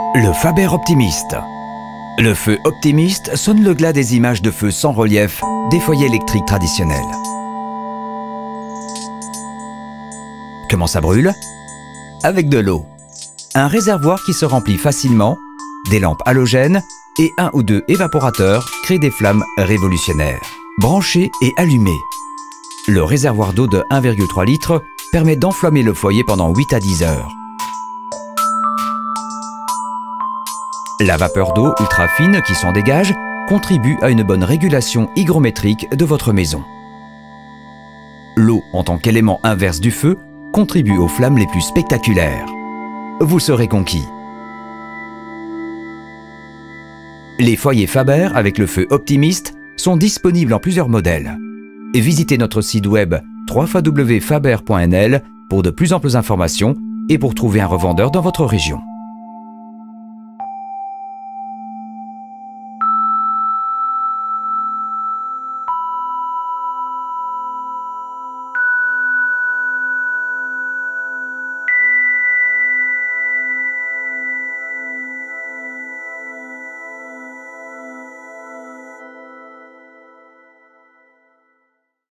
Le Faber Optimist. Le feu Optimist sonne le glas des images de feu sans relief des foyers électriques traditionnels. Comment ça brûle? Avec de l'eau. Un réservoir qui se remplit facilement, des lampes halogènes et un ou deux évaporateurs créent des flammes révolutionnaires. Branchées et allumées. Le réservoir d'eau de 1,3 litres permet d'enflammer le foyer pendant 8 à 10 heures. La vapeur d'eau ultra fine qui s'en dégage contribue à une bonne régulation hygrométrique de votre maison. L'eau, en tant qu'élément inverse du feu, contribue aux flammes les plus spectaculaires. Vous serez conquis. Les foyers Faber avec le feu Optimist sont disponibles en plusieurs modèles. Visitez notre site web www.faber.nl pour de plus amples informations et pour trouver un revendeur dans votre région.